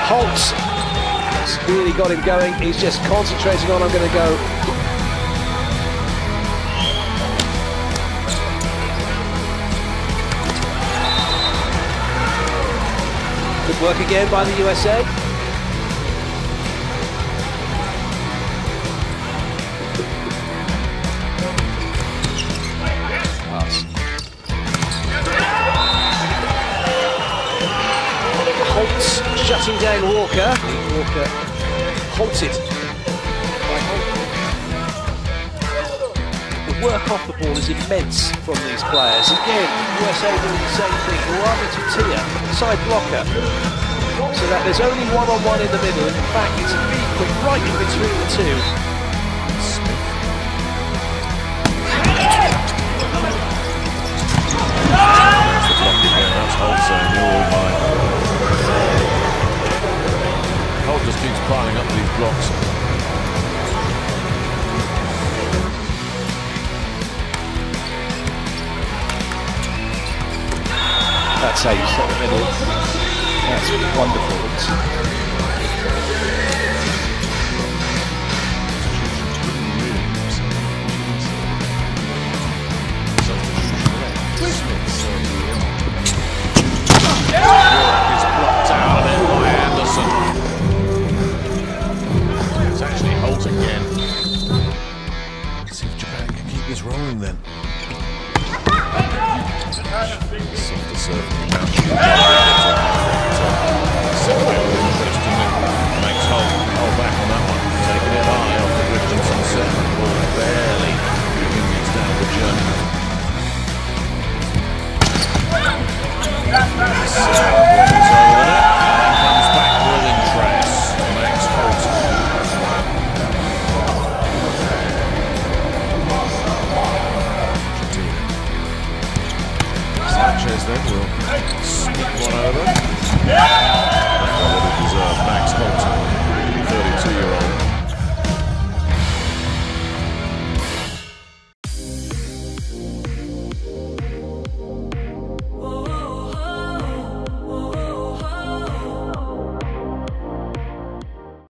Holtz has really got him going. He's just concentrating on, I'm going to go. Good work again by the USA. Pass. Holtz shutting down Walker. Walker halted by Holt. The work off the ball is immense from these players. Again, USA doing the same thing. Luana Tutia, side blocker. So that there's only one-on-one in the middle. In fact, it's really quick right in between the two. That's Holt saying, you're all mine. Holt just keeps piling up these blocks. That's how you set the middle. That's wonderful.